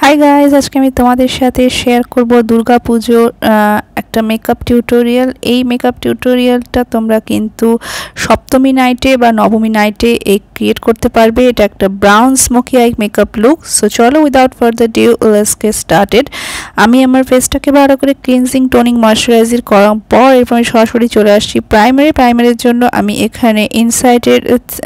Hi guys, আজকে আমি তোমাদের সাথে শেয়ার করব দুর্গা পুজোর একটা মেকআপ টিউটোরিয়াল। এই মেকআপ টিউটোরিয়ালটা তোমরা কিন্তু সপ্তমী নাইটে বা নবমী নাইটে ক্রিয়েট করতে পারবে। এটা একটা brown smoky eye makeup look. So চলো, without further due let's get started. আমি আমার ফেসটাকে ভালো করে ক্লিনজিং টোনিং ময়শ্চারাইজার করার পর এরপর আমি সরাসরি চলে আসছি প্রাইমারের জন্য আমি এখানে ইনসাইডের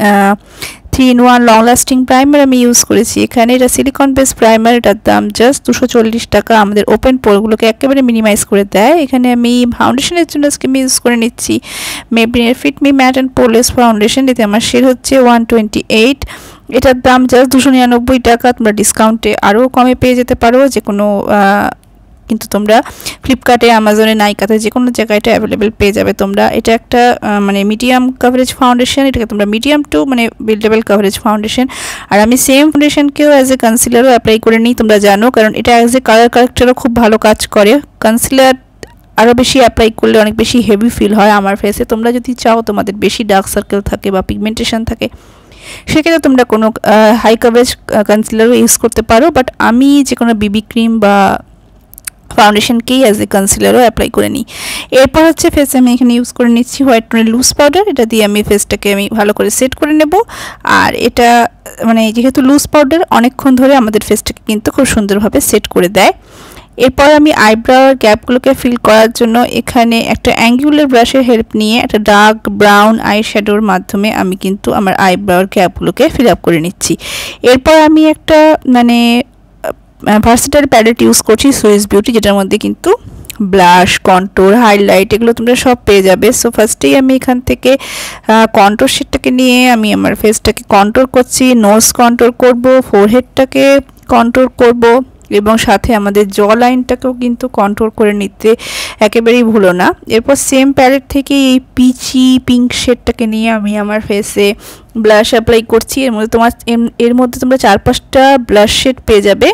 3-in-1 লং লাস্টিং প্রাইমার আমি ইউজ করেছি। এখানে এটা সিলিকন বেস প্রাইমার, এটার দাম জাস্ট 240 টাকা। আমাদের ওপেন পোরগুলোকে একেবারে মিনিমাইজ করে দেয়। এখানে আমি ফাউন্ডেশনের জন্য আজকে আমি ইউজ করে নিচ্ছি মেবলিনের fit me matte and poreless foundation. এতে আমার শেড হচ্ছে 128। এটার দাম জাস্ট 299 টাকা। তোমরা ডিসকাউন্টে আরও কমে পেয়ে যেতে পারো যে কোনো কিন্তু তোমরা ফ্লিপকার্টে, অ্যামাজনে, নাইকাতে যে কোনো জায়গায় এটা অ্যাভেলেবেল পেয়ে যাবে তোমরা। এটা একটা মানে মিডিয়াম কাভারেজ ফাউন্ডেশন, এটাকে তোমরা মিডিয়াম টু মানে বিল্ডেবল কাভারেজ ফাউন্ডেশন। আর আমি সেম ফাউন্ডেশনকেও অ্যাজ এ কনসিলারও অ্যাপ্লাই করে নিই, তোমরা জানো, কারণ এটা অ্যাজ এ কালার কারেক্টারও খুব ভালো কাজ করে। কনসিলার আরও বেশি অ্যাপ্লাই করলে অনেক বেশি হেভি ফিল হয় আমার ফেসে। তোমরা যদি চাও তোমাদের বেশি ডার্ক সার্কেল থাকে বা পিগমেন্টেশন থাকে, সেক্ষেত্রে তোমরা কোনো হাই কাভারেজ কনসিলারও ইউজ করতে পারো। বাট আমি যে কোনো বিবি ক্রিম বা ফাউন্ডেশনকেই অ্যাজ এ কনসিলারও অ্যাপ্লাই করে নিই। এরপর হচ্ছে ফেসে আমি এখানে ইউজ করে নিচ্ছি হোয়াইট টোনের লুজ পাউডার। এটা দিয়ে আমি ফেসটাকে আমি ভালো করে সেট করে নেব। আর এটা মানে যেহেতু লুজ পাউডার অনেকক্ষণ ধরে আমাদের ফেসটাকে কিন্তু খুব সুন্দরভাবে সেট করে দেয়। এরপর আমি আইব্রাওয়ের গ্যাপগুলোকে ফিল করার জন্য এখানে একটা অ্যাঙ্গুলার ব্রাশের হেল্প নিয়ে একটা ডার্ক ব্রাউন আই শ্যাডোর মাধ্যমে আমি কিন্তু আমার আইব্রাওয়ের গ্যাপগুলোকে ফিল আপ করে নিচ্ছি। এরপর আমি একটা মানে ভার্সেটাইল প্যালেট ইউজ করছি সুইস বিউটি, যেটার মধ্যে কিন্তু ব্লাশ, কন্ট্রোর, হাইলাইট এগুলো তোমরা সব পেয়ে যাবে। সো ফার্স্টেই আমি এখান থেকে কন্ট্রোর শেডটাকে নিয়ে আমি আমার ফেসটাকে কন্ট্রোর করছি, নোজ কন্ট্রোর করব, ফোরহেডটাকে কন্ট্রোর করব এবং সাথে আমাদের জ লাইনটাকেও কিন্তু কন্ট্রোল করে নিতে একেবারেই ভুলো না। এরপর সেম প্যালেট থেকে এই পিচি পিঙ্ক শেডটাকে নিয়ে আমি আমার ফেসে ব্লাশ অ্যাপ্লাই করছি। এর মধ্যে তোমরা 4-5টা ব্লাশ শেড পেয়ে যাবে।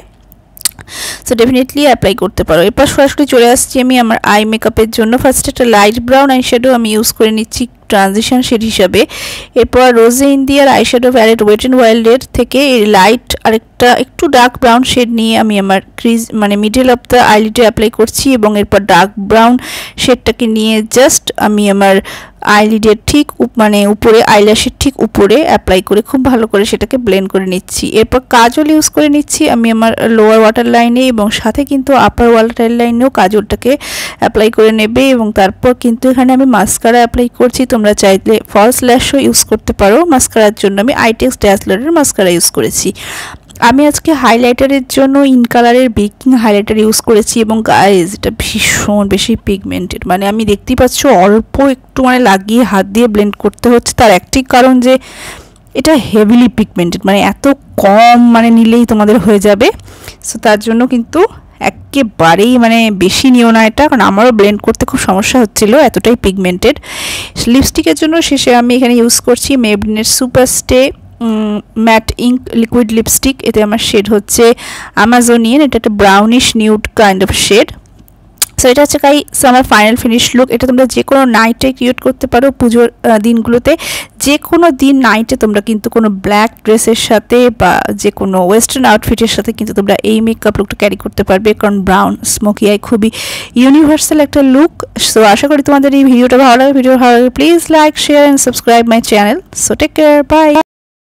সো ডেফিনেটলি অ্যাপ্লাই করতে পারো। এরপর সরাসরি চলে আসছি আমি আমার আই মেকআপের জন্য। ফার্স্ট একটা লাইট ব্রাউন আই শ্যাডো আমি ইউজ করে নিচ্ছি ট্রানজিশন শেড হিসাবে। এরপর রোজে ইন্ডিয়ার eye shadow palette wet and ওয়াইল্ডের থেকে এই লাইট আরেকটা একটু ডার্ক ব্রাউন শেড নিয়ে আমি আমার ক্রিজ মানে মিডল অফ দ্য আইলিডে অ্যাপ্লাই করছি এবং এরপর ডার্ক ব্রাউন শেডটাকে নিয়ে জাস্ট আমি আমার আইলিডের ঠিক মানে উপরে, আইল্যাশের ঠিক উপরে অ্যাপ্লাই করে খুব ভালো করে সেটাকে ব্লেন্ড করে নিচ্ছি। এরপর কাজল ইউজ করে নিচ্ছি আমি আমার লোয়ার ওয়াটার লাইনে এবং সাথে কিন্তু আপার ওয়াটার লাইনেও কাজলটাকে অ্যাপ্লাই করে নেবে। এবং তারপর কিন্তু এখানে আমি মাস্কারা অ্যাপ্লাই করছি। তোমরা চাইলে ফলস ল্যাশও ইউজ করতে পারো। মাস্কারার জন্য আমি আইটেক্স ড্যাসলারের মাস্কারা ইউজ করেছি। আমি আজকে হাইলাইটারের জন্য ইন কালারের বেকিং হাইলাইটার ইউজ করেছি এবং গাইজ এটা ভীষণ বেশি পিগমেন্টেড, মানে আমি দেখতেই পাচ্ছ অল্প একটু মানে লাগিয়ে হাত দিয়ে ব্লেন্ড করতে হচ্ছে। তার একটি কারণ যে এটা হেভিলি পিগমেন্টেড, মানে এত কম মানে নিলেই তোমাদের হয়ে যাবে। সো তার জন্য কিন্তু একেবারেই মানে বেশি নিও না এটা, কারণ আমারও ব্লেন্ড করতে খুব সমস্যা হচ্ছিল, এতটাই পিগমেন্টেড। লিপস্টিকের জন্য শেষে আমি এখানে ইউজ করছি মেবলিনের super stay matte ink liquid lipstick. এতে আমার শেড হচ্ছে আমাজোনিয়ান, এটা একটা brownish nude kind of shade. So এটা হচ্ছে আমার ফাইনাল ফিনিশ লুক। এটা তোমরা যে কোনো নাইটে ক্রিয়েট করতে পারো পুজোর দিনগুলোতে। যে কোনো দিন নাইটে তোমরা কিন্তু কোনো ব্ল্যাক ড্রেসের সাথে বা যে কোনো ওয়েস্টার্ন আউটফিটের সাথে কিন্তু তোমরা এই মেকআপ লুকটা ক্যারি করতে পারবে, কারণ ব্রাউন স্মোকি আই খুবই ইউনিভার্সাল একটা লুক। সো আশা করি তোমাদের এই ভিডিওটা ভালো লাগে। Please like, share and subscribe my channel. So take care, by.